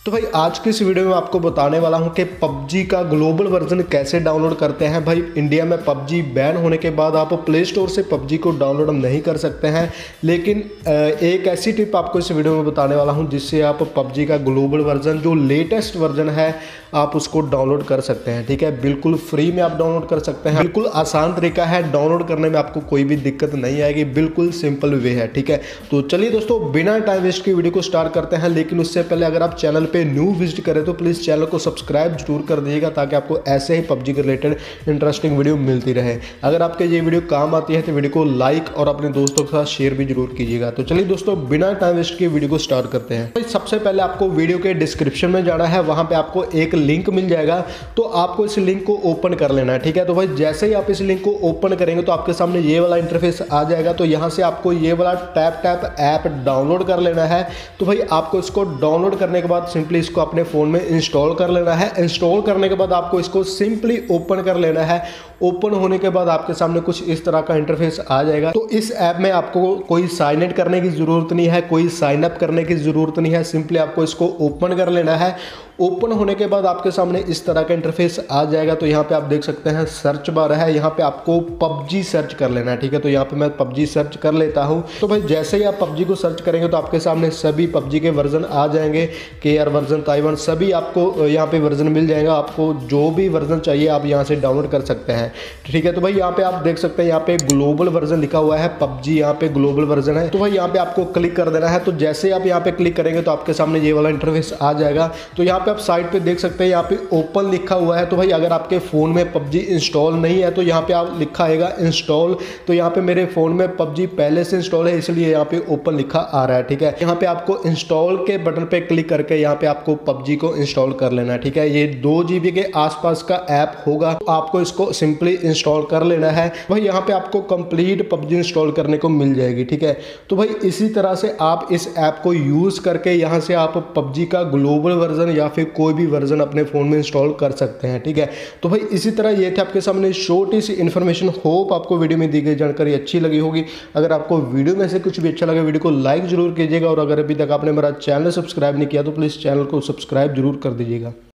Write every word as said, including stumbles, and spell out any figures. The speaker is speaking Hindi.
तो भाई आज की इस वीडियो में आपको बताने वाला हूं कि पबजी का ग्लोबल वर्जन कैसे डाउनलोड करते हैं। भाई इंडिया में पबजी बैन होने के बाद आप प्ले स्टोर से पबजी को डाउनलोड नहीं कर सकते हैं, लेकिन एक ऐसी टिप आपको इस वीडियो में बताने वाला हूं जिससे आप पबजी का ग्लोबल वर्जन जो लेटेस्ट वर्जन है आप उसको डाउनलोड कर सकते हैं। ठीक है, बिल्कुल फ्री में आप डाउनलोड कर सकते हैं। बिल्कुल आसान तरीका है, डाउनलोड करने में आपको कोई भी दिक्कत नहीं आएगी, बिल्कुल सिंपल वे है। ठीक है, तो चलिए दोस्तों बिना टाइम वेस्ट की वीडियो को स्टार्ट करते हैं। लेकिन उससे पहले अगर आप चैनल पे न्यू विजिट करें तो प्लीज़ चैनल को सब्सक्राइब जरूर कर दीजिएगा ताकि आपको ऐसे ही पबजी के रिलेटेड इंटरेस्टिंग वीडियो मिलती रहे। अगर आपके ये वीडियो काम आती है तो वीडियो को लाइक और अपने दोस्तों के साथ शेयर भी जरूर कीजिएगा। तो चलिए दोस्तों बिना टाइम वेस्ट की वीडियो को स्टार्ट करते हैं। तो सबसे पहले आपको वीडियो के डिस्क्रिप्शन में जाना है, वहां पे आपको एक लिंक मिल जाएगा, तो आपको इस लिंक को ओपन कर लेना है। ठीक है, तो भाई जैसे ही आप इस लिंक को ओपन करेंगे तो आपके सामने ये वाला इंटरफेस आ जाएगा। तो यहाँ से आपको ये वाला टैप टैप ऐप डाउनलोड कर लेना है। तो भाई आपको इसको डाउनलोड करने के बाद सिंपली इसको अपने फ़ोन में इंस्टॉल कर लेना है। इंस्टॉल करने के बाद आपको इसको सिंपली ओपन कर लेना है। ओपन होने के बाद आपके सामने कुछ इस तरह का इंटरफेस आ जाएगा। तो इस ऐप में आपको कोई साइन इन करने की ज़रूरत नहीं है, कोई साइन अप करने की ज़रूरत नहीं है, सिंपली आपको इसको ओपन कर लेना है। ओपन होने के बाद आपके सामने इस तरह का इंटरफेस आ जाएगा। तो यहाँ पे आप देख सकते हैं सर्च बार है, यहाँ पे आपको पबजी सर्च कर लेना है। ठीक है, तो यहाँ पे मैं पबजी सर्च कर लेता हूँ। तो भाई जैसे ही आप पबजी को सर्च करेंगे तो आपके सामने सभी पबजी के वर्जन आ जाएंगे, के आर वर्जन, ताइवान, सभी आपको यहाँ पे वर्जन मिल जाएगा। आपको जो भी वर्जन चाहिए आप यहाँ से डाउनलोड कर सकते हैं। ठीक है, तो भाई यहाँ पे आप देख सकते हैं यहाँ पे ग्लोबल वर्जन लिखा हुआ है, पबजी यहाँ पे ग्लोबल वर्जन है। तो भाई यहाँ पे आपको क्लिक कर देना है। तो जैसे आप यहाँ पे क्लिक करेंगे तो आपके सामने ये वाला इंटरफेस आ जाएगा। तो यहाँ पे आप साइड पे देख सकते हैं यहाँ पे ओपन लिखा हुआ है। तो भाई अगर आपके फ़ोन में पबजी इंस्टॉल नहीं है तो यहाँ पे आप लिखा आएगा इंस्टॉल। तो यहाँ पे मेरे फ़ोन में पबजी पहले से इंस्टॉल है इसलिए यहाँ पे ओपन लिखा आ रहा है। ठीक है, यहाँ पे आपको इंस्टॉल के बटन पे क्लिक करके यहाँ पे आपको पबजी को इंस्टॉल कर लेना है। ठीक है, ये दो जीबी के आसपास का ऐप होगा, तो आपको इसको सिंपली इंस्टॉल कर लेना है। भाई यहाँ पे आपको कंप्लीट पबजी इंस्टॉल करने को मिल जाएगी। ठीक है, तो भाई इसी तरह से आप इस ऐप को यूज़ करके यहाँ से आप पबजी का ग्लोबल वर्जन या फिर कोई भी वर्जन अपने फ़ोन में इंस्टॉल कर सकते हैं। ठीक है, तो भाई इसी तरह ये थे आपके सामने छोटी सी इन्फॉर्मेशन। होप आपको वीडियो में दी गई जानकारी अच्छी लगी होगी। अगर आपको वीडियो में से कुछ भी अच्छा लगे वीडियो को लाइक जरूर कीजिएगा, और अगर अभी तक आपने मेरा चैनल सब्सक्राइब नहीं किया तो प्लीज़ चैनल को सब्सक्राइब जरूर कर दीजिएगा।